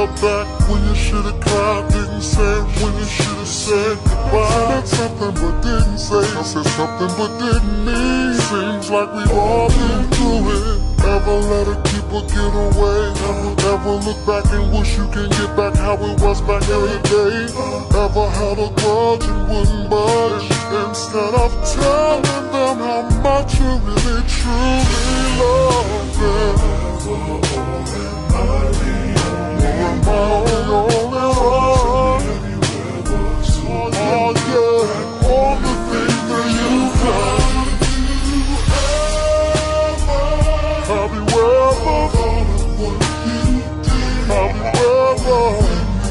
held back when you should've cried, didn't say when you should've said goodbye. Said something but didn't say, I said something but didn't mean. Seems like we've all been through it. Ever let a keeper get away? Ever look back and wish you can get back how it was back in the day? Ever had a grudge and wouldn't budge? Instead of telling them how much you really truly love them. Am I the only one? Oh yeah, all the things that you've done. Have you ever? Have you ever?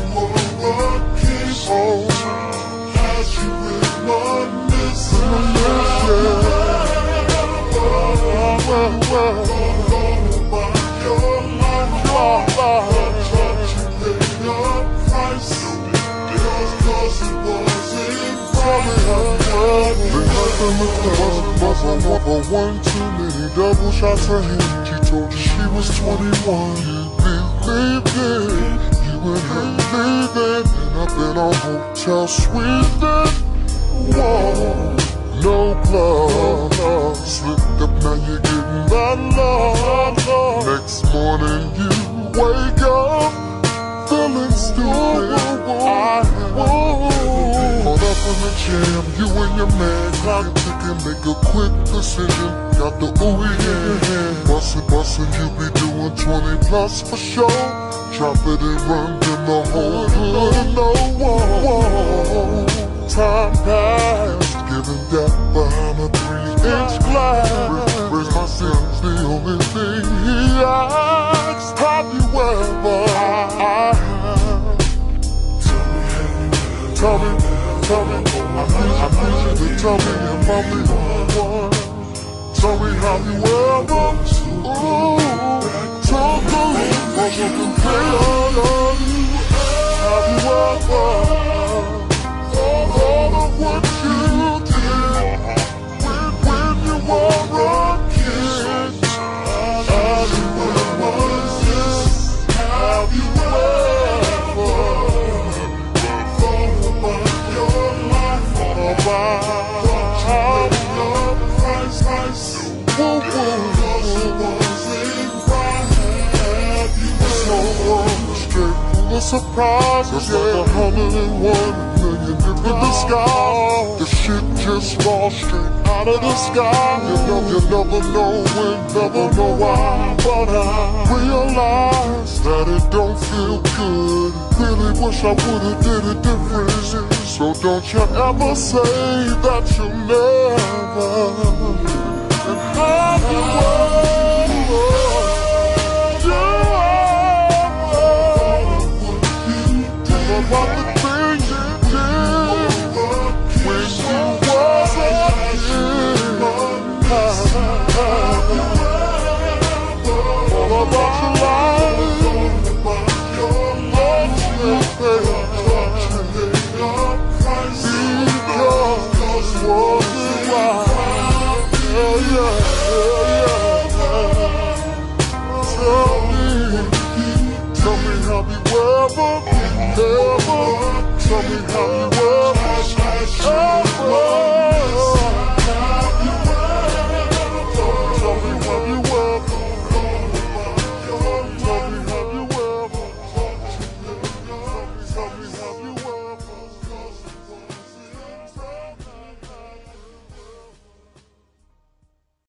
Oh, had you reminisced? One too many double shots of him. She told you she was 21. You believed it. You and her leaving, and I've been on hotel suite. Whoa, no glove. Slipped up, now you're getting that love. Next morning you wake up feeling stupid. Caught up in the jam, you and your man clock ticking, make a quick decision. Got the ooey in hand, bustin', you be doing 20 plus for sure. Drop it and run, then the whole hood know. Time passed, giving death behind a 3-inch glass. Where's my sins? The only thing he asks, have you ever? Tell me, I need you to tell me if I'm the only one. Tell me, have you ever? Ooh, talk to me, what you can tell. Have you ever? All of what you did when you were a kid. Have you ever? Have you ever? Surprise, it's like 101 million different skies. The shit just falls straight out of the sky. You never know when, never know why. But I realize that it don't feel good. Really wish I would've did it different. So don't you ever say that you'll never. And have you ever? What the thing you did when you was a kid. All about your life, what you paid, because wasn't right. Tell me, have you ever? Tell me how